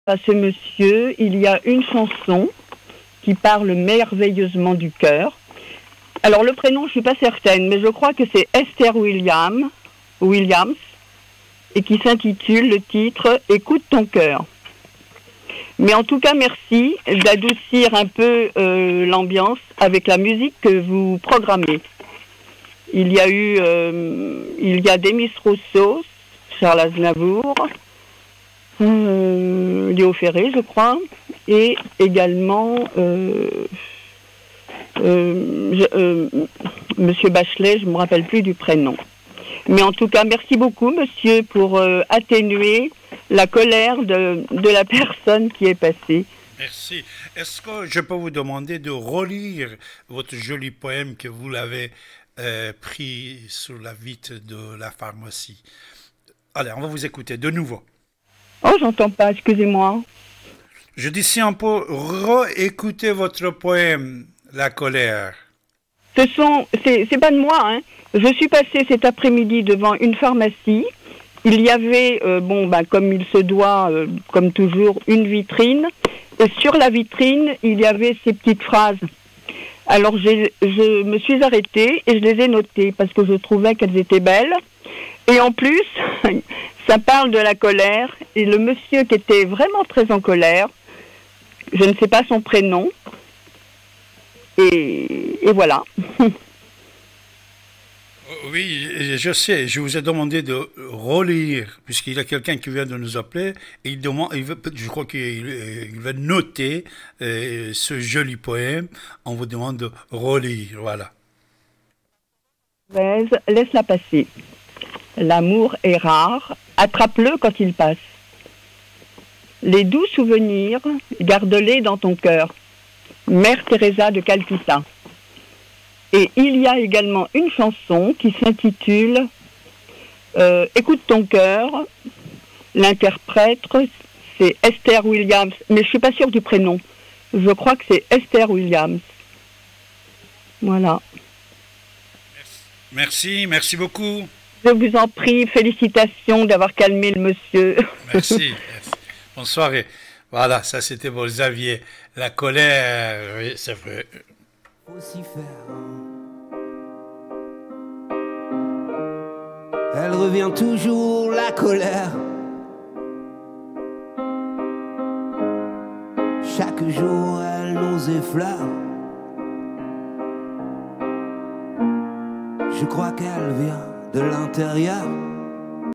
À ce monsieur, il y a une chanson qui parle merveilleusement du cœur. Alors le prénom, je ne suis pas certaine, mais je crois que c'est Esther Williams, et qui s'intitule le titre Écoute ton cœur. Mais en tout cas, merci d'adoucir un peu l'ambiance avec la musique que vous programmez. Il y a Demis Rousseau, Charles Aznavour, Léo Ferré, je crois, et également Monsieur Bachelet, je ne me rappelle plus du prénom. Mais en tout cas, merci beaucoup, monsieur, pour atténuer la colère de la personne qui est passée. Merci. Est-ce que je peux vous demander de relire votre joli poème que vous l'avez pris sur la vitre de la pharmacie? Allez, on va vous écouter de nouveau. Oh, j'entends pas, excusez-moi. Je dis si on peut réécouter votre poème, La colère. C'est pas de moi, hein. Je suis passée cet après-midi devant une pharmacie. Il y avait, comme il se doit, comme toujours, une vitrine. Et sur la vitrine, il y avait ces petites phrases. Alors je me suis arrêtée et je les ai notées parce que je trouvais qu'elles étaient belles. Et en plus, ça parle de la colère. Et le monsieur qui était vraiment très en colère, je ne sais pas son prénom. Et voilà. Oui, je sais, je vous ai demandé de relire, puisqu'il y a quelqu'un qui vient de nous appeler, et je crois qu'il va noter ce joli poème, on vous demande de relire, voilà. Laisse-la passer. L'amour est rare, attrape-le quand il passe. Les doux souvenirs, garde-les dans ton cœur. Mère Teresa de Calcutta. Et il y a également une chanson qui s'intitule Écoute ton cœur. L'interprète, c'est Esther Williams, mais je ne suis pas sûre du prénom. Je crois que c'est Esther Williams. Voilà. Merci, merci beaucoup. Je vous en prie, félicitations d'avoir calmé le monsieur. Merci, merci. Bonne soirée. Voilà, ça c'était pour Xavier. La colère, oui, c'est vrai. Aussi faire. Elle revient toujours, la colère. Chaque jour, elle nous effleure. Je crois qu'elle vient de l'intérieur.